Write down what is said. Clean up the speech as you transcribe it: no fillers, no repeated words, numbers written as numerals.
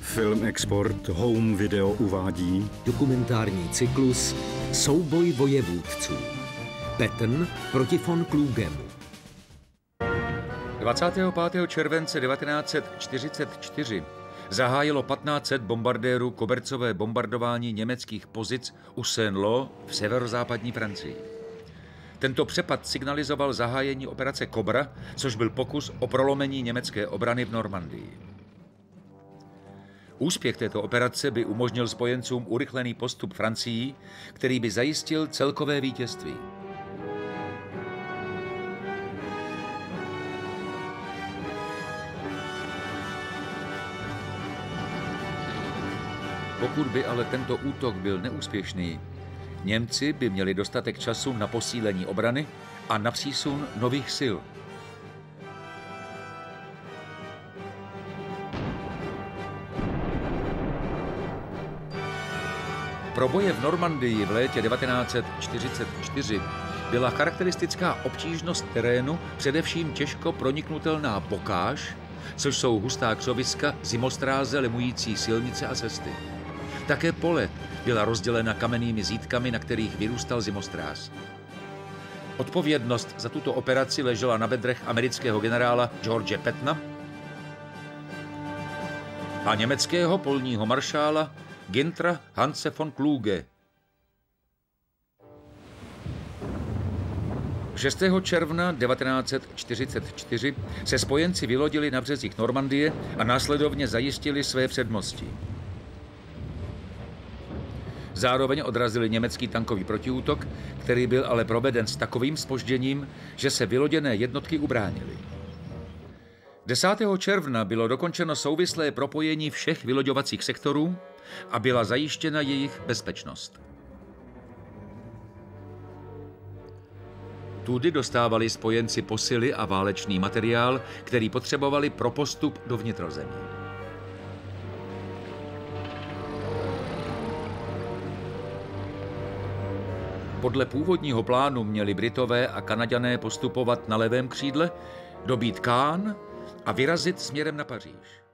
Film Export Home Video uvádí dokumentární cyklus Souboj vojevůdců. Patton proti von Klugemu. 25. července 1944 zahájilo 1500 bombardérů kobercové bombardování německých pozic u Saint-Lô v severozápadní Francii. Tento přepad signalizoval zahájení operace Cobra, což byl pokus o prolomení německé obrany v Normandii. Úspěch této operace by umožnil spojencům urychlený postup Francií, který by zajistil celkové vítězství. Pokud by ale tento útok byl neúspěšný, Němci by měli dostatek času na posílení obrany a na přísun nových sil. Pro boje v Normandii v létě 1944 byla charakteristická obtížnost terénu, především těžko proniknutelná bokáž, což jsou hustá křoviska, zimostráze, lemující silnice a cesty. Také pole byla rozdělena kamennými zítkami, na kterých vyrůstal zimostráz. Odpovědnost za tuto operaci ležela na bedrech amerického generála George Pattona a německého polního maršála Günthera Hanse von Kluge. 6. června 1944 se spojenci vylodili na březích Normandie a následovně zajistili své předmostí. Zároveň odrazili německý tankový protiútok, který byl ale proveden s takovým zpožděním, že se vyloděné jednotky ubránily. 10. června bylo dokončeno souvislé propojení všech vyloďovacích sektorů a byla zajištěna jejich bezpečnost. Tudy dostávali spojenci posily a válečný materiál, který potřebovali pro postup do vnitrozemí. Podle původního plánu měli Britové a Kanaďané postupovat na levém křídle, dobít Caen a vyrazit směrem na Paříž.